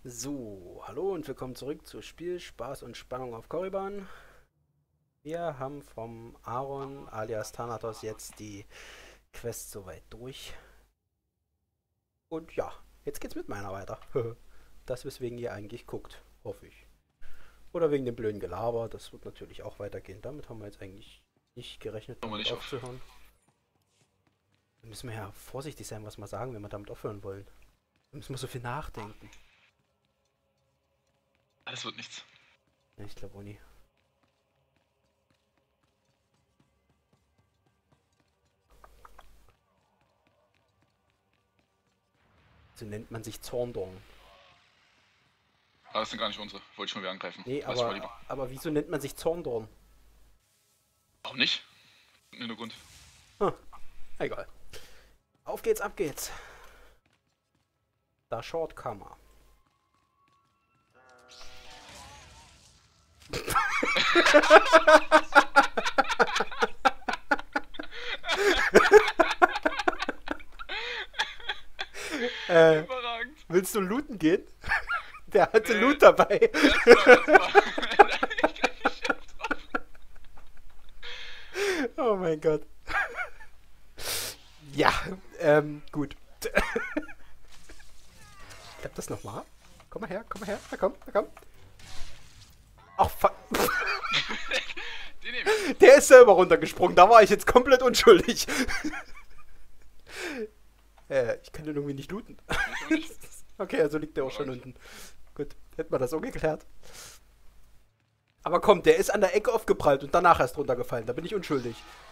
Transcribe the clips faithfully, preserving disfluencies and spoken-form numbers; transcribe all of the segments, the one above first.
So, hallo und willkommen zurück zu Spiel, Spaß und Spannung auf Korriban. Wir haben vom Aaron alias Thanatos jetzt die Quest soweit durch. Und ja, jetzt geht's mit meiner weiter. Das, weswegen ihr eigentlich guckt, hoffe ich. Oder wegen dem blöden Gelaber, das wird natürlich auch weitergehen. Damit haben wir jetzt eigentlich nicht gerechnet, Machen wir damit nicht auf. aufzuhören. Da müssen wir ja vorsichtig sein, was wir sagen, wenn wir damit aufhören wollen. Da müssen wir so viel nachdenken. Das wird nichts. Ja, ich glaube auch nie. So nennt man sich Zorndorn. Aber das sind gar nicht unsere. Wollte ich mal wieder angreifen. Nee, Lass ich mal aber, lieber. aber wieso nennt man sich Zorndorn? Warum nicht? Nur Grund. Hm, egal. Auf geht's, ab geht's. Da Shortkammer. äh, Überragend. willst du looten gehen? Der hatte Nee. Loot dabei. Erstmal, erstmal. Oh mein Gott. Ja, ähm, gut. Klappt das nochmal? Komm mal her, komm mal her. Na komm, na komm. Ach, fuck. Den nehme ich. Der ist selber runtergesprungen. Da war ich jetzt komplett unschuldig. äh, ich kann den irgendwie nicht looten. Ich auch nicht. Okay, also liegt der auch schon unten. Gut, hätten wir das so geklärt. Aber komm, der ist an der Ecke aufgeprallt und danach erst runtergefallen. Da bin ich unschuldig.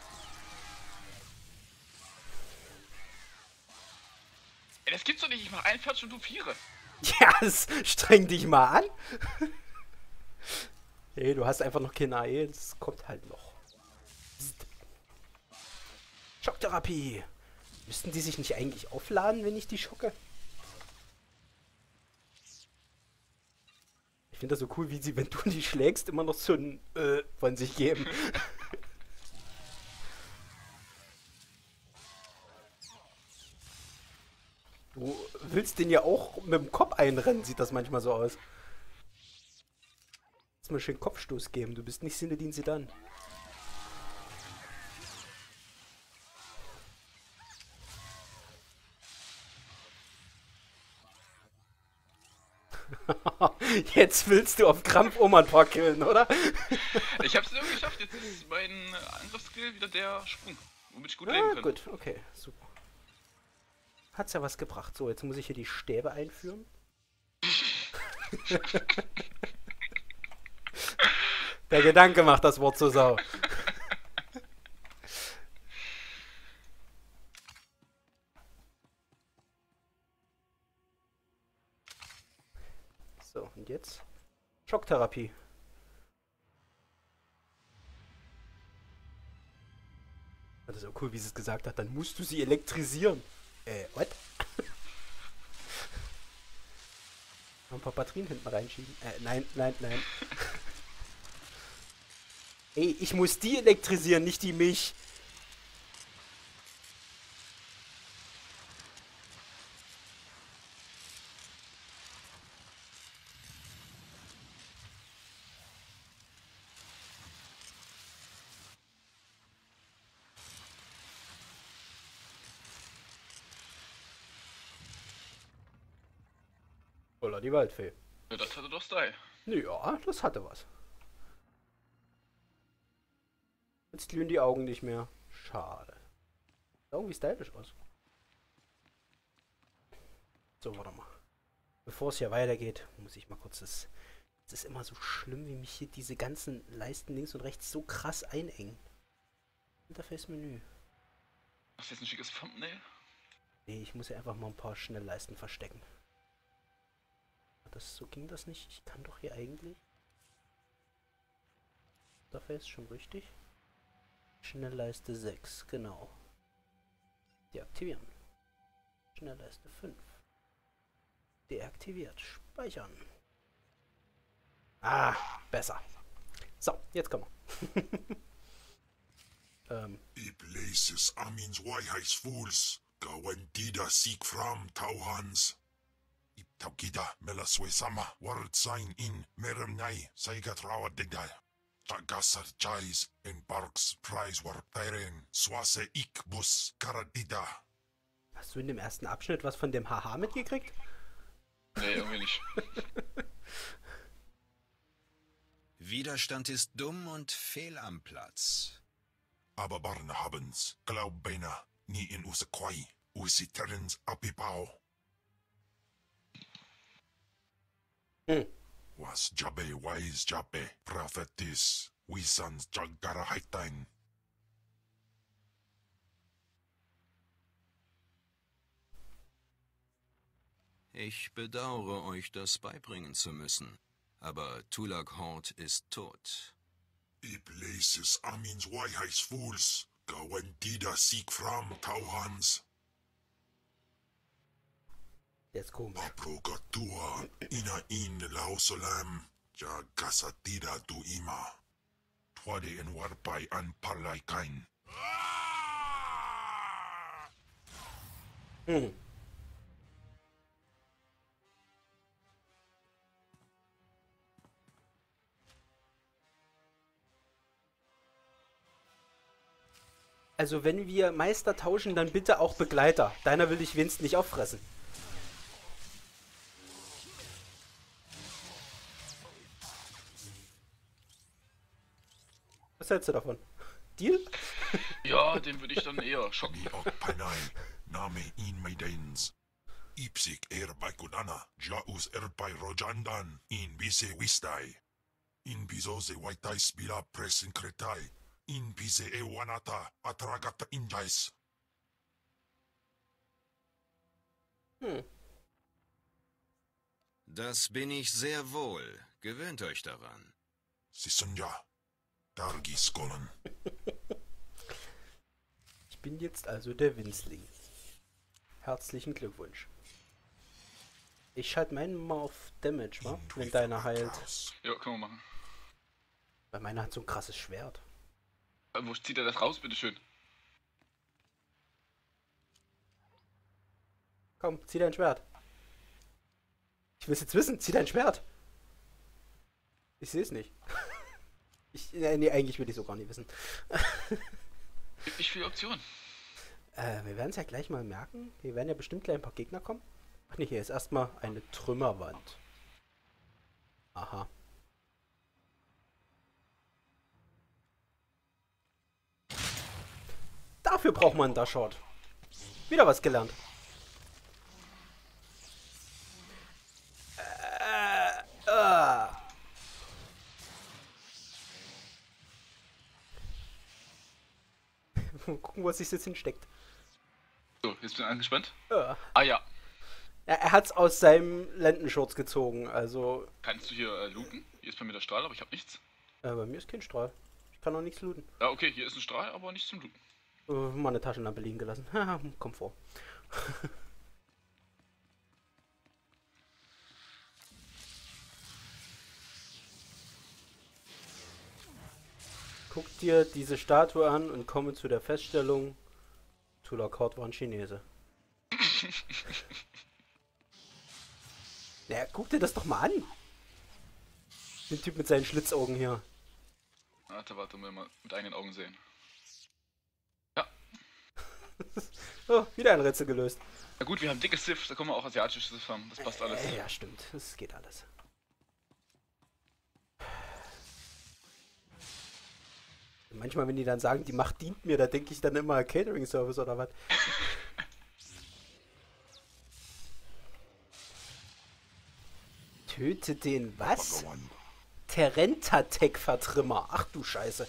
Ey, das gibt's doch nicht. Ich mach einundvierzig und du viere. Ja, das streng dich mal an. Hey, du hast einfach noch keine A E. Das kommt halt noch. Psst. Schocktherapie. Müssten die sich nicht eigentlich aufladen, wenn ich die schocke? Ich finde das so cool, wie sie, wenn du die schlägst, immer noch so ein äh, von sich geben. Du willst den ja auch mit dem Kopf einrennen, sieht das manchmal so aus. Lass mal schön Kopfstoß geben, du bist nicht Sinedin Sedan. Jetzt willst du auf Krampf Oma ein paar killen, oder? Ich hab's irgendwie geschafft. Jetzt ist mein Angriffsskill wieder der Sprung. Womit ich gut leben Ah, kann. gut, okay, super. Hat's ja was gebracht. So, jetzt muss ich hier die Stäbe einführen. Der Gedanke macht das Wort zur Sau. So, und jetzt? Schocktherapie. Das ist auch cool, wie sie es gesagt hat. Dann musst du sie elektrisieren. Äh, what? Noch ein paar Batterien hinten reinschieben. Äh, nein, nein, nein. Ey, ich muss die elektrisieren, nicht die mich. Oder die Waldfee. Ja, das hatte doch Style. Ja, das hatte was. Jetzt glühen die Augen nicht mehr. Schade. Sah irgendwie stylisch aus. So, warte mal. Bevor es hier weitergeht, muss ich mal kurz das... Es ist immer so schlimm, wie mich hier diese ganzen Leisten links und rechts so krass einengen. Interface-Menü. Hast du jetzt ein schickes Thumbnail? Nee, ich muss ja einfach mal ein paar Schnellleisten verstecken. Das, so ging das nicht. Ich kann doch hier eigentlich... Interface schon richtig. Schnellleiste sechs, genau. Deaktivieren. Schnellleiste fünf. Deaktiviert. Speichern. Ah, besser. So, jetzt kommen wir. ähm, Iblesias Amins Waiheitsfools, Gawendida Siegfram Tauhans. Taukida melaswe sama word sign in meremnai saigatrawa digdal. Tagasar chais in parks prize war teiren swase ik bus karadida. Hast du in dem ersten Abschnitt was von dem Haha mitgekriegt? Nee, irgendwie nicht. Widerstand ist dumm und fehl am Platz. Aber barn habens, glaub beina, nie in use quai, use terrens apipao. Hm. Was Jabe wise Jabe, prophetis, wisans jagara haitain. Ich bedauere euch, das beibringen zu müssen. Aber Tulak Hort ist tot. I places amins wise fools, gawendida seek from tauhans. Der ist komisch. Aprogatua, ina in lausolam, jagasatida du ima. Twade in warpai an parlaikain. Hm. Also wenn wir Meister tauschen, dann bitte auch Begleiter. Deiner will ich wenigstens nicht auffressen. Was hältst du davon? Deal? Ja, den würde ich dann eher schocken. Mi ok panai, name in maidens. Ipsik er by Kudana, Jaus er by Rojandan, in bise wistai. In bizose waitais bila presin kretai. In bise e wanata, atragata injais. Hm. Das bin ich sehr wohl. Gewöhnt euch daran. Sisunja, Dargis Golon. Ich bin jetzt also der Winzling. Herzlichen Glückwunsch. Ich schalte meinen mal auf Damage, wa? Wenn deiner heilt. Ja, können wir machen. Weil meiner hat so ein krasses Schwert. Äh, Wo zieht er das raus, bitteschön? Komm, zieh dein Schwert. Ich will es jetzt wissen, zieh dein Schwert. Ich sehe es nicht. Ich, äh, nee, eigentlich will ich so gar nicht wissen. Gibt nicht viele Optionen. Äh, wir werden es ja gleich mal merken. Hier werden ja bestimmt gleich ein paar Gegner kommen. Ach nee, hier ist erstmal eine Trümmerwand. Aha. Dafür braucht man einen Dashot. Wieder was gelernt. Äh, äh. Gucken, wo es sich jetzt hinsteckt. So, jetzt bin ich angespannt. Äh. Ah ja. Er, er hat's aus seinem Lendenschurz gezogen, also... Kannst du hier äh, looten? Hier ist bei mir der Strahl, aber ich habe nichts. Äh, bei mir ist kein Strahl. Ich kann auch nichts looten. Ja, okay, hier ist ein Strahl, aber nichts zum Looten. Äh, mal eine Taschenlampe liegen gelassen. Haha, Komfort. Guck dir diese Statue an und komme zu der Feststellung, Tulak Hort war ein Chinese. Naja, guck dir das doch mal an. Den Typ mit seinen Schlitzaugen hier. Warte, warte, mal mit eigenen Augen sehen. Ja. Oh, wieder ein Rätsel gelöst. Na gut, wir haben dicke Sith, da können wir auch asiatische Sith haben. Das passt alles. Äh, ja, stimmt. Das geht alles. Manchmal, wenn die dann sagen, die Macht dient mir, da denke ich dann immer Catering-Service oder was. Töte den was? Terentatek-Vertrimmer. Ach du Scheiße.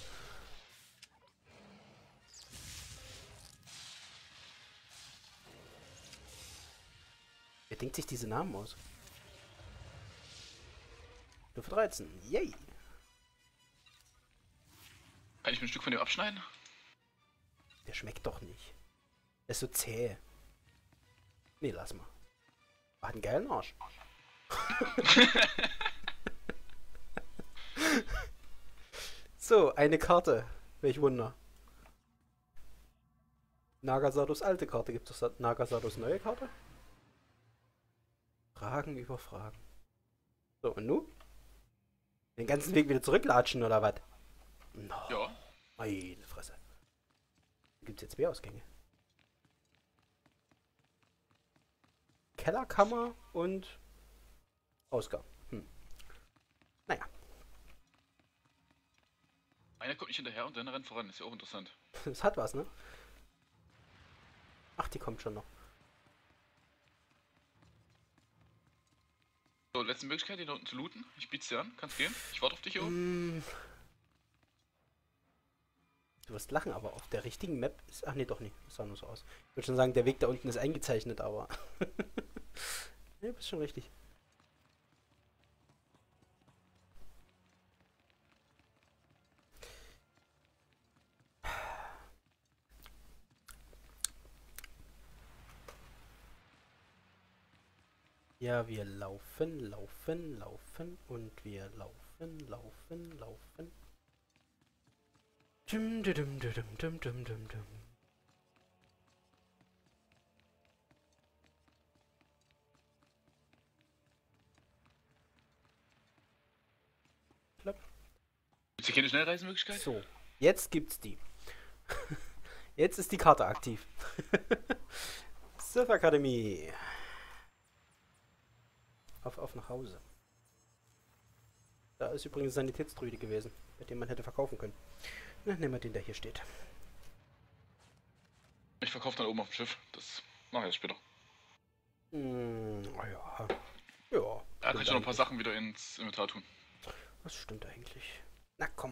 Wer denkt sich diese Namen aus? Stufe dreizehn. Yay. Kann ich mir ein Stück von dem abschneiden? Der schmeckt doch nicht. Der ist so zäh. Nee, lass mal. Hat einen geilen Arsch. So, eine Karte. Welch Wunder. Nagasados alte Karte. Gibt es Nagasados neue Karte? Fragen über Fragen. So, und nun? Den ganzen Weg wieder zurücklatschen, oder was? No. Ja. Meine Fresse. Gibt es jetzt mehr Ausgänge? Kellerkammer und Ausgang. Hm. Naja. Einer kommt nicht hinterher und der andere rennt voran. Ist ja auch interessant. Das hat was, ne? Ach, die kommt schon noch. So, letzte Möglichkeit, den da unten zu looten. Ich biet's dir an. Kannst gehen. Ich warte auf dich hier oben. Mm. Du wirst lachen, aber auf der richtigen Map ist... Ach nee, doch nicht. Das sah nur so aus. Ich würde schon sagen, der Weg da unten ist eingezeichnet, aber... Ja, bist schon richtig. Ja, wir laufen, laufen, laufen und wir laufen, laufen, laufen. Dum, dum, dum, dum, dum, dum, dum, dum. Klapp. Gibt's hier keine Schnellreisemöglichkeit? So, jetzt gibt's die. Jetzt ist die Karte aktiv. Surf Akademie. Auf, auf nach Hause. Da ist übrigens Sanitätsdruide gewesen, bei dem man hätte verkaufen können. Na, nehmen wir den, der hier steht. Ich verkaufe dann oben auf dem Schiff. Das mache ich erst später. Hm, oh ja. Ja. Da kann ich noch ein paar Sachen wieder ins Inventar tun. Das stimmt eigentlich. Na komm.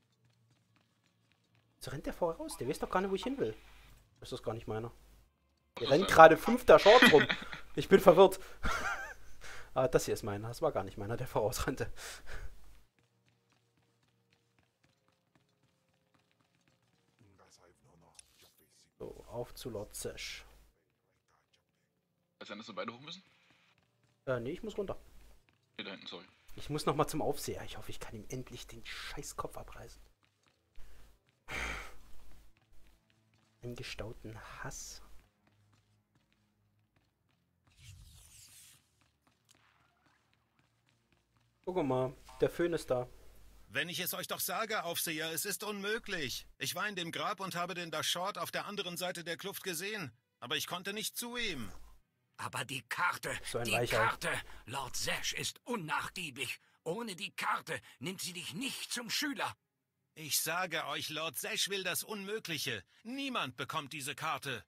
So rennt der vorher raus. Der weiß doch gar nicht, wo ich hin will. Das ist gar nicht meiner. Der rennt gerade fünfter Short rum. Ich bin verwirrt. Ah, das hier ist meiner. Das war gar nicht meiner, der vorausrannte. So, auf zu Lord Zesh. Weiß sein, dass wir beide hoch müssen? Äh, nee, ich muss runter. Hier da hinten, sorry. Ich muss nochmal zum Aufseher. Ich hoffe, ich kann ihm endlich den scheiß Kopf abreißen. Eingestauten Hass. Guck mal, der Föhn ist da. Wenn ich es euch doch sage, Aufseher, es ist unmöglich. Ich war in dem Grab und habe den Dashort auf der anderen Seite der Kluft gesehen. Aber ich konnte nicht zu ihm. Aber die Karte, So ein die Weichei. Karte, Lord Zesh ist unnachgiebig. Ohne die Karte nimmt sie dich nicht zum Schüler. Ich sage euch, Lord Zesh will das Unmögliche. Niemand bekommt diese Karte.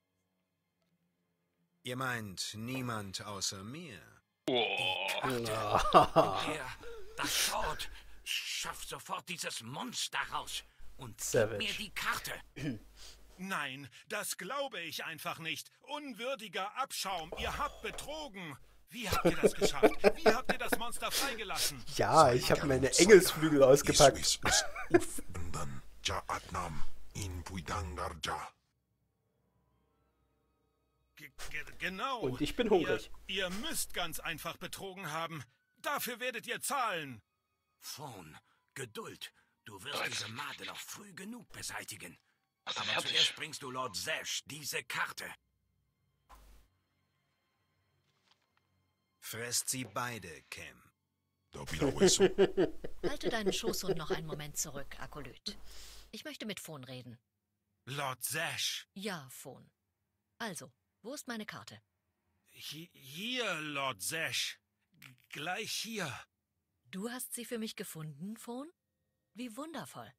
Ihr meint niemand außer mir? Oh, Der, das Short, schafft sofort dieses Monster raus und gib Savage. mir die Karte. Nein, das glaube ich einfach nicht. Unwürdiger Abschaum, ihr habt betrogen. Wie habt ihr das geschafft? Wie habt ihr das Monster freigelassen? Ja, ich habe meine Engelsflügel ausgepackt. Iswis us uf undan ja atnam in Puidangarja. G ge genau. Und ich bin hungrig. Ihr, ihr müsst ganz einfach betrogen haben. Dafür werdet ihr zahlen. Phone, Geduld. Du wirst diese Made noch früh genug beseitigen. also Aber fertig. zuerst bringst du Lord Zesh diese Karte. Fresst sie beide, Cam. Da Bilawesu. Halte deinen Schoßhund noch einen Moment zurück, Akolyt. Ich möchte mit Phon reden. Lord Zesh. Ja, Phon. Also, wo ist meine Karte? Hi hier, Lord Zesh. G gleich hier. Du hast sie für mich gefunden, Phon? Wie wundervoll.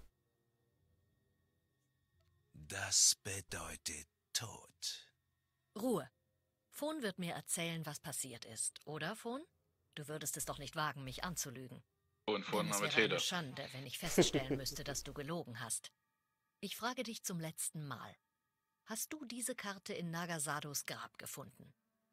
Das bedeutet Tod. Ruhe. Phon wird mir erzählen, was passiert ist, oder, Phon? Du würdest es doch nicht wagen, mich anzulügen. Und vorhin Denn es haben wir wäre eine Täter. Schande, wenn ich feststellen müsste, dass du gelogen hast. Ich frage dich zum letzten Mal. Hast du diese Karte in Nagasados Grab gefunden?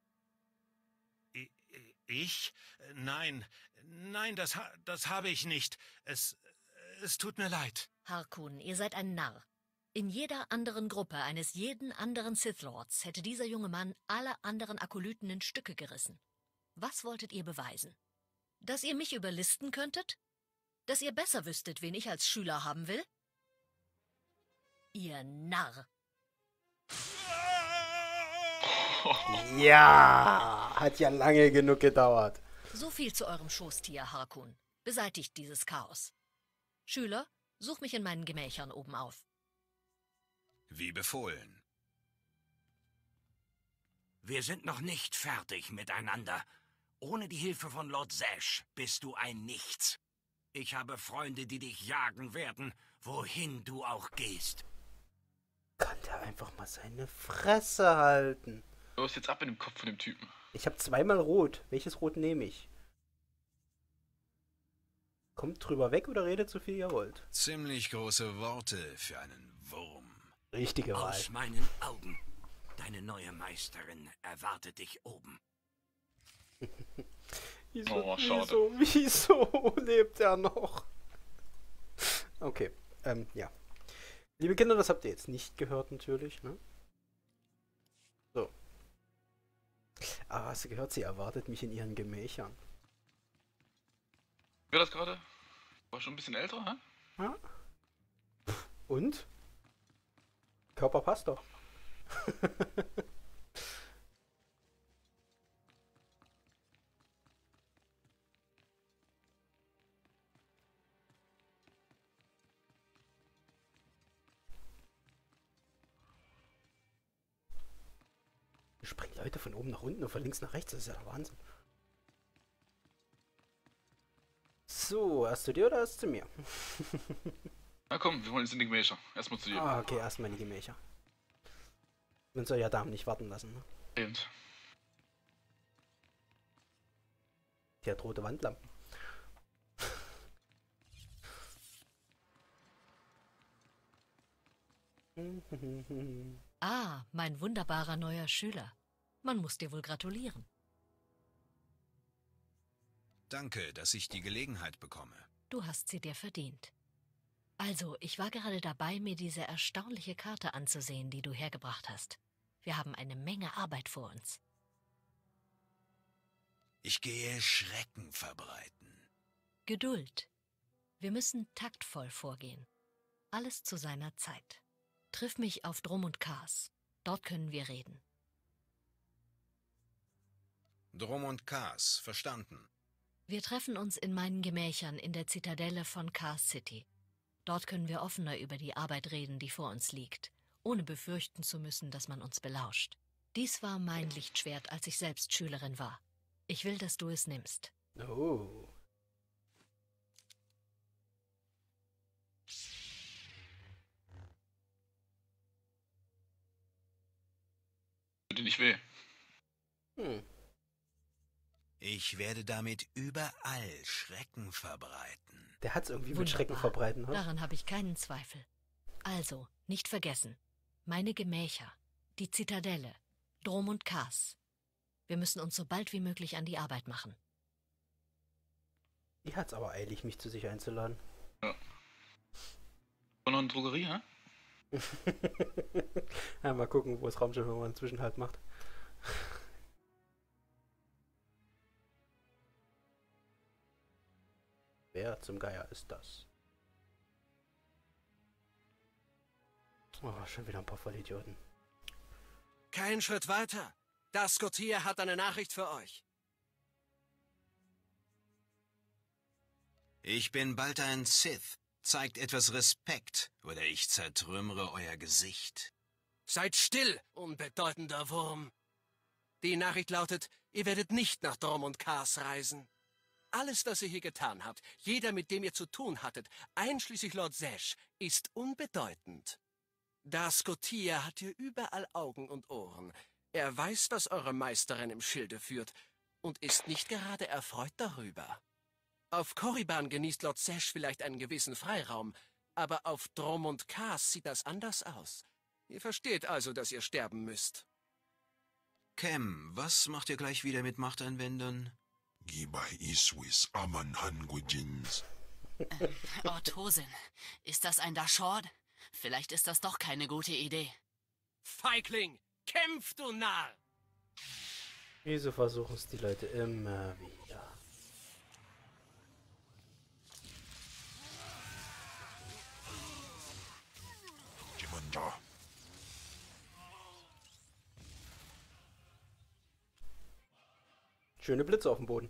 I ich? Nein. Nein, das, ha das habe ich nicht. Es, es tut mir leid. Harkun, ihr seid ein Narr. In jeder anderen Gruppe eines jeden anderen Sith Lords hätte dieser junge Mann alle anderen Akolyten in Stücke gerissen. Was wolltet ihr beweisen? Dass ihr mich überlisten könntet? Dass ihr besser wüsstet, wen ich als Schüler haben will? Ihr Narr! Ja, hat ja lange genug gedauert. So viel zu eurem Schoßtier, Harkun. Beseitigt dieses Chaos. Schüler, such mich in meinen Gemächern oben auf. Wie befohlen. Wir sind noch nicht fertig miteinander. Ohne die Hilfe von Lord Zash bist du ein Nichts. Ich habe Freunde, die dich jagen werden, wohin du auch gehst. Kann der einfach mal seine Fresse halten? Los, jetzt ab in dem Kopf von dem Typen. Ich habe zweimal Rot. Welches Rot nehme ich? Kommt drüber weg oder redet so viel ihr wollt? Ziemlich große Worte für einen Wurm. Richtige Wahl. Aus meinen Augen. Deine neue Meisterin erwartet dich oben. Wieso, Oh, schade. wieso, wieso lebt er noch? Okay, ähm, ja. Liebe Kinder, das habt ihr jetzt nicht gehört natürlich, ne? So. Ah, hast du gehört, sie erwartet mich in ihren Gemächern. Wer das gerade? War schon ein bisschen älter, hä? Ja? Und? Körper passt doch. Springen Leute von oben nach unten und von links nach rechts, das ist ja der Wahnsinn. So, erst zu dir oder erst zu mir? Na komm, wir wollen jetzt in die Gemächer. Erstmal zu dir. Ah, okay, erstmal in die Gemächer. Man soll ja Damen nicht warten lassen, ne? Eben. Die hat rote Wandlampen. Ah, mein wunderbarer neuer Schüler. Man muss dir wohl gratulieren. Danke, dass ich die Gelegenheit bekomme. Du hast sie dir verdient. Also, ich war gerade dabei, mir diese erstaunliche Karte anzusehen, die du hergebracht hast. Wir haben eine Menge Arbeit vor uns. Ich gehe Schrecken verbreiten. Geduld. Wir müssen taktvoll vorgehen. Alles zu seiner Zeit. Triff mich auf Drum und Kars. Dort können wir reden. Drum und Kars, verstanden. Wir treffen uns in meinen Gemächern in der Zitadelle von Kars City. Dort können wir offener über die Arbeit reden, die vor uns liegt, ohne befürchten zu müssen, dass man uns belauscht. Dies war mein Lichtschwert, als ich selbst Schülerin war. Ich will, dass du es nimmst. Oh. Tut dir nicht weh. Hm. Ich werde damit überall Schrecken verbreiten. Der hat's irgendwie mit Wunderbar. Schrecken verbreiten, ne? Daran habe ich keinen Zweifel. Also, nicht vergessen. Meine Gemächer, die Zitadelle, Drum und Kars. Wir müssen uns so bald wie möglich an die Arbeit machen. Die hat's aber eilig, mich zu sich einzuladen. Ja. War noch eine Drogerie, hä? Ja, mal gucken, wo das Raumschiff irgendwann einen Zwischenhalt macht. Wer zum Geier ist das? Oh, schon wieder ein paar Vollidioten. Kein Schritt weiter. Das Scotia hat eine Nachricht für euch. Ich bin bald ein Sith. Zeigt etwas Respekt, oder ich zertrümmere euer Gesicht. Seid still, unbedeutender Wurm. Die Nachricht lautet, ihr werdet nicht nach Drum und Kars reisen. Alles, was ihr hier getan habt, jeder, mit dem ihr zu tun hattet, einschließlich Lord Zash, ist unbedeutend. Das Scotia hat hier überall Augen und Ohren. Er weiß, was eure Meisterin im Schilde führt und ist nicht gerade erfreut darüber. Auf Korriban genießt Lord Zash vielleicht einen gewissen Freiraum, aber auf Drum und Kars sieht das anders aus. Ihr versteht also, dass ihr sterben müsst. Cam, was macht ihr gleich wieder mit Machtanwendern? Gibay Iswis Aman Hangujins. Ähm, Orthosin, ist das ein Dashord? Vielleicht ist das doch keine gute Idee. Feigling, kämpf, du Narr! Wieso versuchen es die Leute immer wieder? Jimanja. Schöne Blitze auf dem Boden.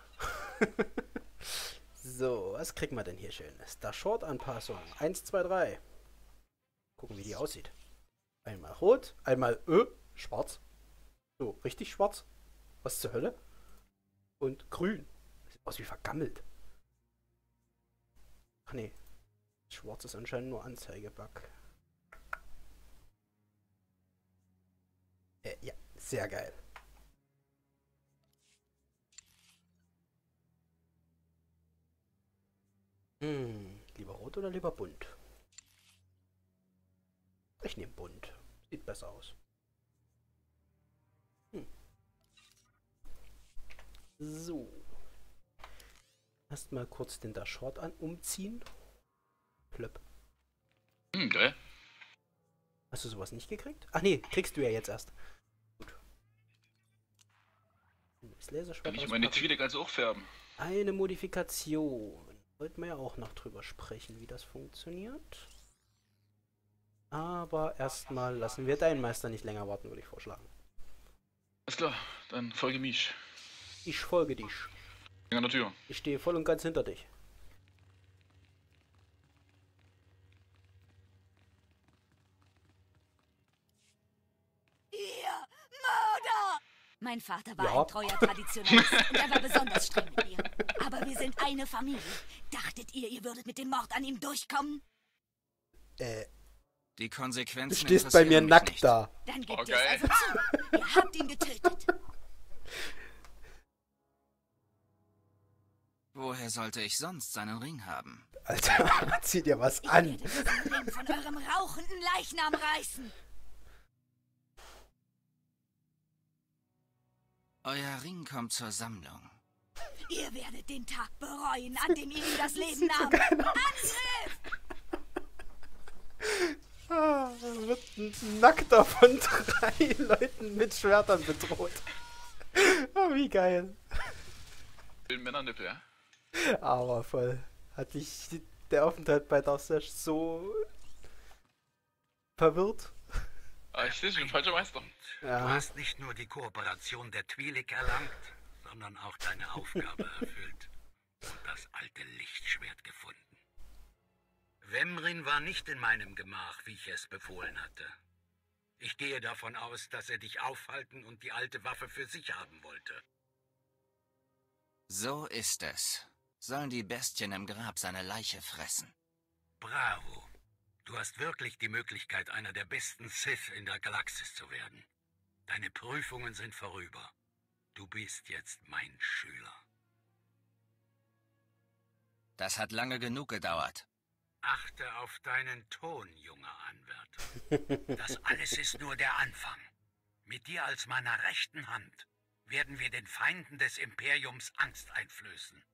So, was kriegen wir denn hier Schönes? Da Short-Anpassung. eins, zwei, drei. Gucken, wie die aussieht. Einmal rot, einmal ö, schwarz. So, richtig schwarz. Was zur Hölle? Und grün. Sieht aus wie vergammelt. Ach nee. Schwarz ist anscheinend nur Anzeigebug. Äh, ja, sehr geil. Hm, lieber rot oder lieber bunt? Ich nehme bunt. Sieht besser aus. Hm. So. Erstmal kurz den da Short an umziehen. Plöpp. Hm, geil. Hast du sowas nicht gekriegt? Ach nee, kriegst du ja jetzt erst. Gut. Das Laserschwert Kann ich meine auspacken. Twi'lek also auch färben? Eine Modifikation. Wollten wir ja auch noch drüber sprechen, wie das funktioniert. Aber erstmal lassen wir deinen Meister nicht länger warten, würde ich vorschlagen. Alles klar, dann folge mich. Ich folge dich. An der Tür. Ich stehe voll und ganz hinter dich. Ihr Mörder! Mein Vater war Ja. ein treuer Traditionalist und er war besonders streng mit mir. Aber wir sind eine Familie. Dachtet ihr, ihr würdet mit dem Mord an ihm durchkommen? Äh, Die du Konsequenzen stehst bei mir interessieren mich nackt nicht. da. Dann gebt Oh, ihr es geil. also zu. Ihr habt ihn getötet. Woher sollte ich sonst seinen Ring haben? Alter, zieh dir was Ich an. werde diesen Ring von eurem rauchenden Leichnam reißen. Euer Ring kommt zur Sammlung. Ihr werdet den Tag bereuen, an dem ihr ihm das Leben nahm. Angriff! Ah, wird ein Nackter von drei Leuten mit Schwertern bedroht. Oh, wie geil. Den Männernippel, ja? Aber voll. Hat dich der Aufenthalt bei Darth Sesh so verwirrt? Ah, ich sehe, ich bin falscher Meister. Du Ja. hast nicht nur die Kooperation der Twi'lek erlangt, sondern auch deine Aufgabe erfüllt und das alte Lichtschwert gefunden. Wemrin war nicht in meinem Gemach, wie ich es befohlen hatte. Ich gehe davon aus, dass er dich aufhalten und die alte Waffe für sich haben wollte. So ist es. Sollen die Bestien im Grab seine Leiche fressen? Bravo. Du hast wirklich die Möglichkeit, einer der besten Sith in der Galaxis zu werden. Deine Prüfungen sind vorüber. Du bist jetzt mein Schüler. Das hat lange genug gedauert. Achte auf deinen Ton, junger Anwärter. Das alles ist nur der Anfang. Mit dir als meiner rechten Hand werden wir den Feinden des Imperiums Angst einflößen.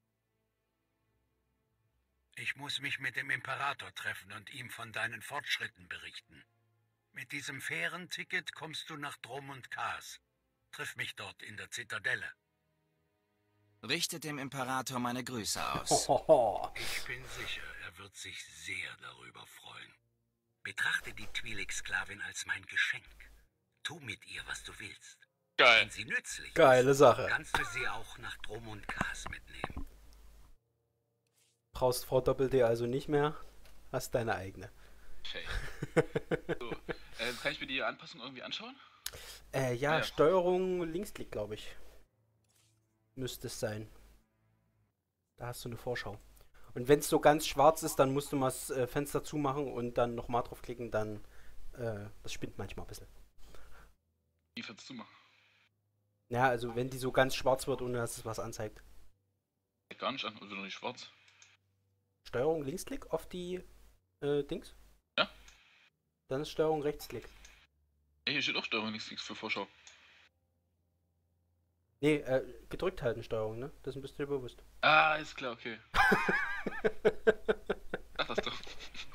Ich muss mich mit dem Imperator treffen und ihm von deinen Fortschritten berichten. Mit diesem fairen Ticket kommst du nach Drom und Kars. Triff mich dort in der Zitadelle. Richtet dem Imperator meine Grüße aus. Hohoho. Ich bin sicher, er wird sich sehr darüber freuen. Betrachte die Twi'lek-Sklavin als mein Geschenk. Tu mit ihr, was du willst. Geil. Wenn sie nützlich Geile ist, Sache. kannst du sie auch nach Drom und Kars mitnehmen. Brauchst Frau Doppel-D also nicht mehr. Hast deine eigene. Okay. So, äh, kann ich mir die Anpassung irgendwie anschauen? Äh, ja, Ja. Steuerung Linksklick, glaube ich. Müsste es sein. Da hast du eine Vorschau. Und wenn es so ganz schwarz ist, dann musst du mal das äh, Fenster zumachen und dann nochmal draufklicken, dann äh, das spinnt manchmal ein bisschen. Wie würdest du machen? Ja, also wenn die so ganz schwarz wird, ohne dass es was anzeigt. Gar nicht an, also noch nicht schwarz. Steuerung Linksklick auf die äh, Dings? Ja. Dann ist Steuerung Rechtsklick. Ja, hier steht auch Steuerung nichts nichts für Vorschau. Nee, äh, gedrückt halten Steuerung, ne? Das bist du dir bewusst. Ah, ist klar, okay. Ach, das doch.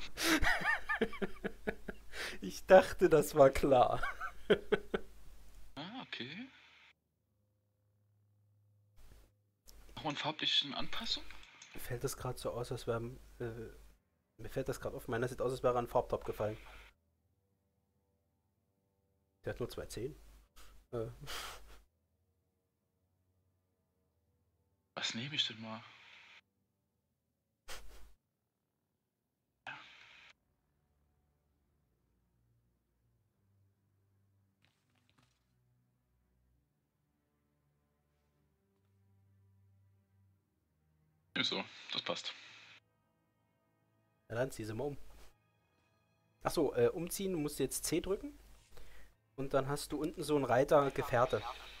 Ich dachte, das war klar. Ah, okay. Nochmal eine farbliche Anpassung? Mir fällt das gerade so aus, als wäre. Äh, mir fällt das gerade auf. Meiner sieht aus, als wäre ein Farbtop gefallen. Der hat nur zwei Zehen. Äh. Was nehme ich denn mal? Ist so, das passt. Ja, dann zieh sie mal um. Achso, äh, umziehen, du musst jetzt C drücken. Und dann hast du unten so einen Reiter Gefährte.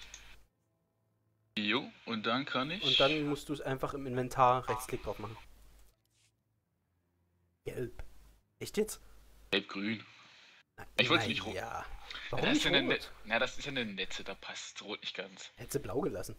Jo, und dann kann ich... Und dann musst du es einfach im Inventar Rechtsklick drauf machen. Gelb. Echt jetzt? Gelb-grün. Ich wollte es nicht rot. Ja. Warum Ja, das nicht ist ja eine rot? Ne- Na, das ist ja eine Netze, da passt rot nicht ganz. Hätte sie blau gelassen.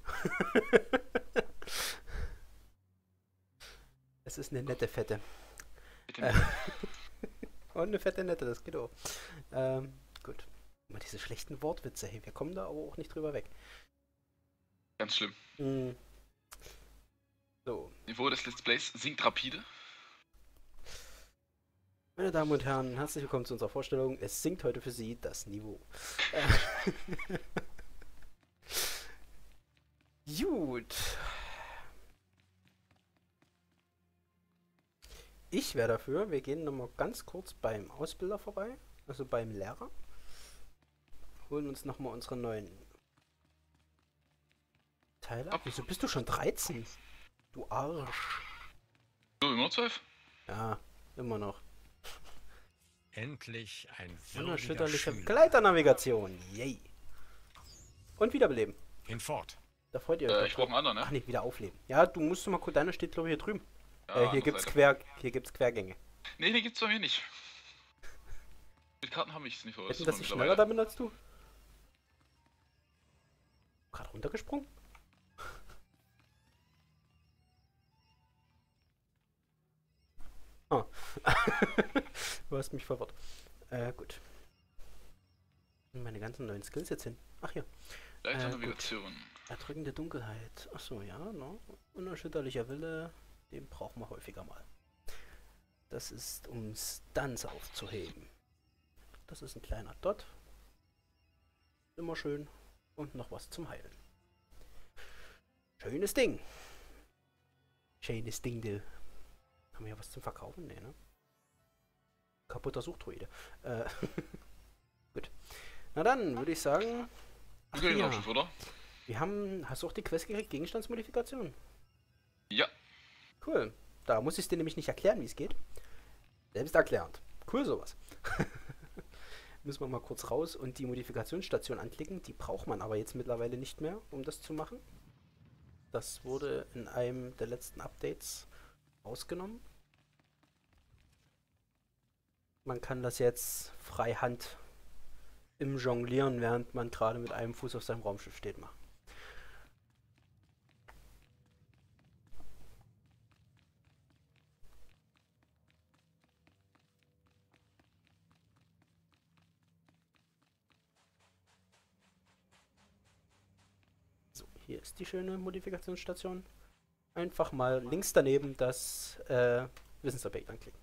Es ist eine nette Fette. Bitte Äh, nicht. Und eine fette Nette, das geht auch. Ähm, gut. Immer diese schlechten Wortwitze, hey, wir kommen da aber auch nicht drüber weg. Ganz schlimm. Hm. So. Niveau des Let's Plays sinkt rapide. Meine Damen und Herren, herzlich willkommen zu unserer Vorstellung. Es sinkt heute für Sie das Niveau. Äh, Gut. Ich wäre dafür, wir gehen nochmal ganz kurz beim Ausbilder vorbei, also beim Lehrer. Holen uns nochmal unsere neuen Teile ab. Wieso bist du schon dreizehn? Du Arsch. So, immer noch zwölf? Ja, immer noch. Endlich ein würdiger Unerschütterliche Schüler. Gleiternavigation. Yay. Und wiederbeleben. Hinfort. Da freut ihr euch. Äh, doch ich brauche einen anderen, Ach ne? nee, wieder aufleben. Ja, du musst mal kurz, deiner steht glaube ich hier drüben. Ja, äh, hier andere gibt's Seite. quer, hier gibt's Quergänge. Nee, die gibt's bei mir nicht. Mit Karten habe ich es nicht. Hätten das nicht schneller damit als du? Gerade runtergesprungen? Ah. Du hast mich verwirrt. Äh, gut. Meine ganzen neuen Skills jetzt hin. Ach hier. Leichter Äh, Navigation. Erdrückende Dunkelheit. Achso, ja, no. Unerschütterlicher Wille. Den brauchen wir häufiger mal. Das ist, um Stunts aufzuheben. Das ist ein kleiner Dot. Immer schön. Und noch was zum Heilen. Schönes Ding. Schönes Ding, du. Haben wir ja was zum Verkaufen? Nee, ne? Kaputter Suchdruide. Äh, gut. Na dann, würde ich sagen... Ach, Okay, ja. Raumschiff, oder? Wir haben... Hast du auch die Quest gekriegt? Gegenstandsmodifikation? Ja. Cool. Da muss ich dir nämlich nicht erklären, wie es geht. Selbsterklärend. Cool sowas. Müssen wir mal kurz raus und die Modifikationsstation anklicken. Die braucht man aber jetzt mittlerweile nicht mehr, um das zu machen. Das wurde in einem der letzten Updates rausgenommen. Man kann das jetzt freihand im Jonglieren, während man gerade mit einem Fuß auf seinem Raumschiff steht, machen. So, hier ist die schöne Modifikationsstation. Einfach mal links daneben das äh, Wissensobjekt anklicken.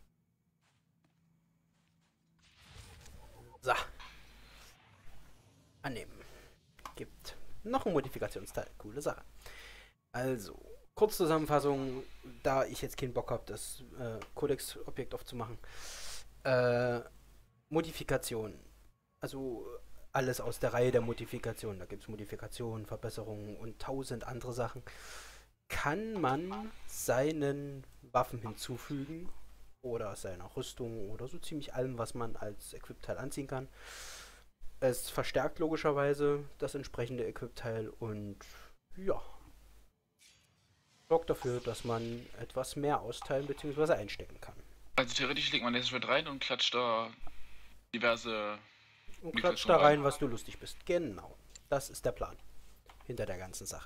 So. Annehmen. Gibt noch ein Modifikationsteil. Coole Sache. Also, Kurzzusammenfassung, da ich jetzt keinen Bock habe, das äh, Codex-Objekt aufzumachen. Äh, Modifikation. Also alles aus der Reihe der Modifikationen. Da gibt es Modifikationen, Verbesserungen und tausend andere Sachen. Kann man seinen Waffen hinzufügen oder seiner Rüstung oder so ziemlich allem, was man als Equip-Teil anziehen kann. Es verstärkt logischerweise das entsprechende Equip-Teil und ja, sorgt dafür, dass man etwas mehr austeilen bzw. einstecken kann. Also theoretisch legt man das Schwert rein und klatscht da diverse... Und klatscht da rein, was du lustig bist. Genau, das ist der Plan hinter der ganzen Sache.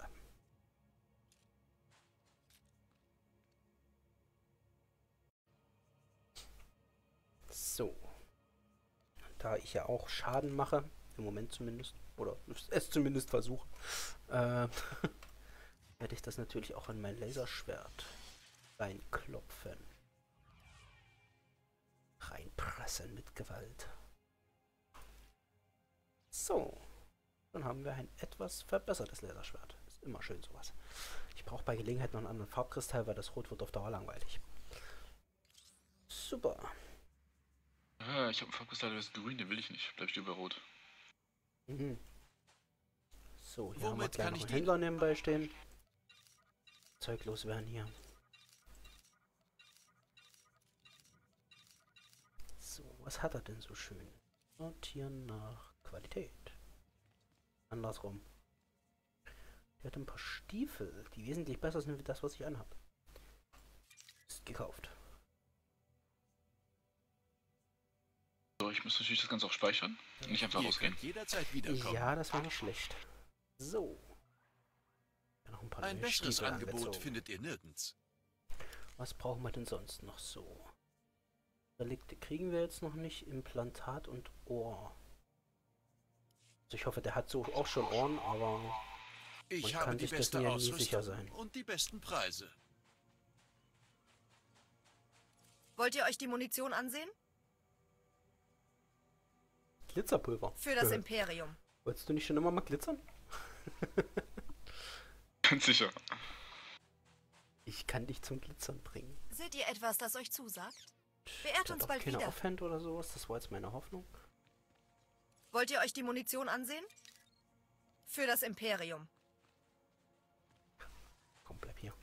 So. Da ich ja auch Schaden mache, im Moment zumindest, oder es zumindest versuche, äh, werde ich das natürlich auch an mein Laserschwert reinklopfen. Reinpressen mit Gewalt. So. Dann haben wir ein etwas verbessertes Laserschwert. Ist immer schön sowas. Ich brauche bei Gelegenheit noch einen anderen Farbkristall, weil das Rot wird auf Dauer langweilig. Super. Ah, ich habe einen Farbkristall, der ist grün, den will ich nicht. Bleib ich lieber rot. Mhm. So, hier Womit haben wir gleich kann noch ich einen die- Händler nebenbei stehen. Zeug loswerden hier. So, was hat er denn so schön? Sortieren nach Qualität. Andersrum. Der hat ein paar Stiefel, die wesentlich besser sind wie das, was ich anhabe. Ist gekauft. So, ich muss natürlich das Ganze auch speichern und nicht einfach Ihr rausgehen. könnt jederzeit wiederkommen. Ja, das war nicht schlecht. So. Ja, noch ein paar Ein neue besseres Stiefel Angebot angezogen. findet ihr nirgends. Was brauchen wir denn sonst noch so? Relikte kriegen wir jetzt noch nicht. Implantat und Ohr. Also ich hoffe, der hat so auch schon Ohren, aber Ich man habe kann die sich beste dessen ja nie sicher Ausrüstung sein. und die besten Preise. Wollt ihr euch die Munition ansehen? Glitzerpulver. Für das Äh, Imperium. Wolltest du nicht schon immer mal glitzern? Ganz sicher. Ich kann dich zum Glitzern bringen. Seht ihr etwas, das euch zusagt? Beehrt Der uns hat auch bald keine wieder. Offhand oder sowas. Das war jetzt meine Hoffnung. Wollt ihr euch die Munition ansehen? Für das Imperium. Komm, bleib hier.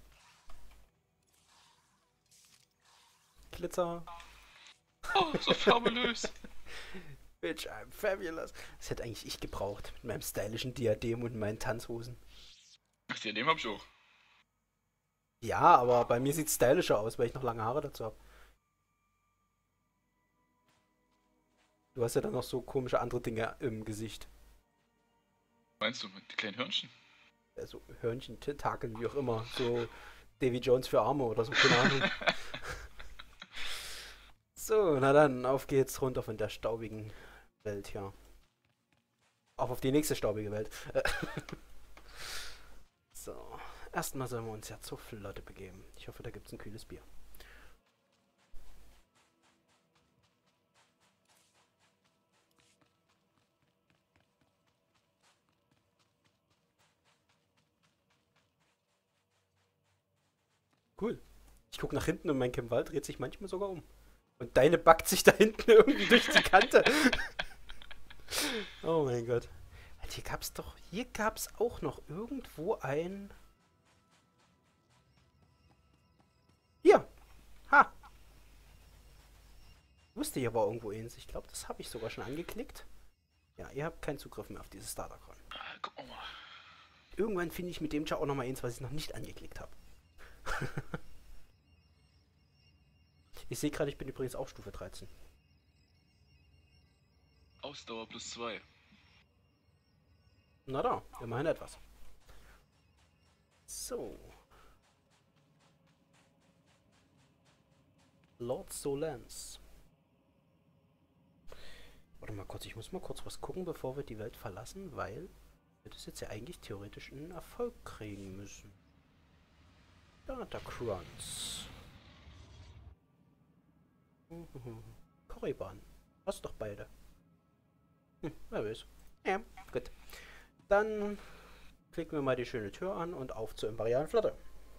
Glitzer. Oh, so fabulös. Bitch, I'm fabulous. Das hätte eigentlich ich gebraucht. Mit meinem stylischen Diadem und meinen Tanzhosen. Ach, die dem hab ich auch. Ja, aber bei mir sieht es stylischer aus, weil ich noch lange Haare dazu habe. Du hast ja dann noch so komische andere Dinge im Gesicht. Meinst du mit den kleinen Hörnchen? Also Hörnchen, Tentakeln, wie auch immer. So Davy Jones für Arme oder so, keine Ahnung. So, na dann, auf geht's runter von der staubigen Welt hier. Auch auf die nächste staubige Welt. So, erstmal sollen wir uns ja zur Flotte begeben. Ich hoffe, da gibt's ein kühles Bier. Cool. Ich gucke nach hinten und mein Kemval dreht sich manchmal sogar um. Und deine backt sich da hinten irgendwie durch die Kante. Oh mein Gott. Hier gab's doch, hier gab's auch noch irgendwo ein... Hier. Ha. Wusste ich aber irgendwo eins. Ich glaube, das habe ich sogar schon angeklickt. Ja, ihr habt keinen Zugriff mehr auf dieses Startercon. Ah, guck mal. Irgendwann finde ich mit dem Chat auch noch mal eins, was ich noch nicht angeklickt habe. Ich sehe gerade, ich bin übrigens auch Stufe dreizehn. Ausdauer plus zwei. Na da, immerhin etwas. So. Lord Solans. Warte mal kurz, ich muss mal kurz was gucken, bevor wir die Welt verlassen, weil wir das jetzt ja eigentlich theoretisch einen Erfolg kriegen müssen. Data Crunch. Korriban. Hast doch beide. Hm, wer weiß. Ja, gut. Dann klicken wir mal die schöne Tür an und auf zur imperialen Flotte.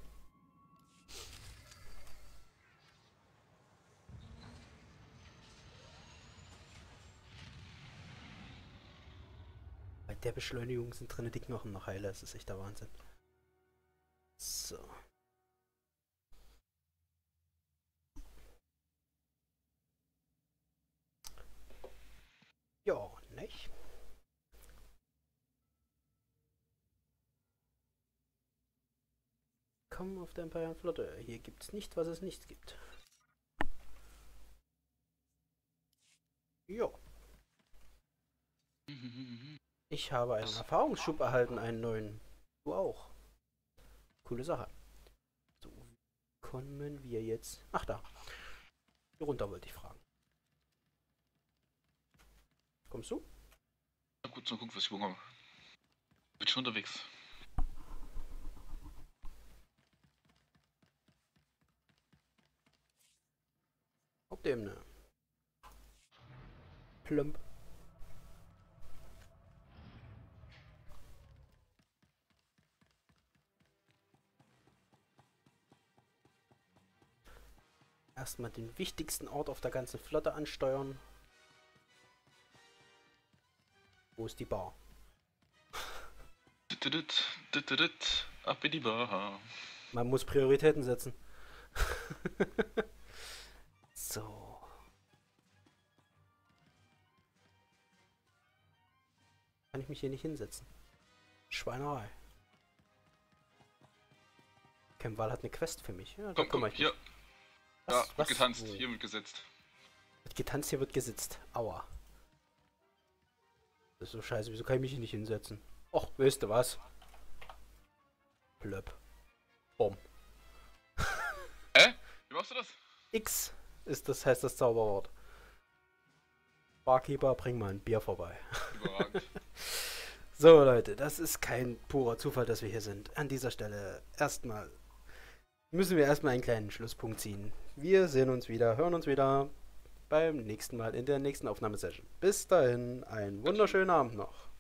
Bei der Beschleunigung sind drin die Knochen noch heile. Das ist echt der Wahnsinn. So. Ja, nicht? Komm auf der imperialen Flotte. Hier gibt's nicht, was es nicht gibt. Jo. Ich habe einen Erfahrungsschub erhalten, einen neuen. Du auch. Coole Sache. So, kommen wir jetzt... Ach da. Hier runter wollte ich fragen. Kommst du? Ja, gut, so gucken, was ich bekomme. Bin schon unterwegs. Auf dem, ne? Plump. Erstmal den wichtigsten Ort auf der ganzen Flotte ansteuern. Wo ist die Bar? Ab in die Bar. Man muss Prioritäten setzen. So. Kann ich mich hier nicht hinsetzen? Schweinerei. Kemval hat eine Quest für mich. Ja, komm, komm, hier. Was, ja, was, wird getanzt. wo? Hier wird gesetzt. Wird getanzt, hier wird gesitzt. Aua. Das ist so scheiße. Wieso kann ich mich hier nicht hinsetzen? Och, weißt du was? Plöpp. Bumm. Hä? Wie machst du das? X ist das, heißt das Zauberwort. Barkeeper, bring mal ein Bier vorbei. Überragend. So Leute, das ist kein purer Zufall, dass wir hier sind. An dieser Stelle erstmal müssen wir erstmal einen kleinen Schlusspunkt ziehen. Wir sehen uns wieder, hören uns wieder beim nächsten Mal in der nächsten Aufnahmesession. Bis dahin, einen wunderschönen Abend noch.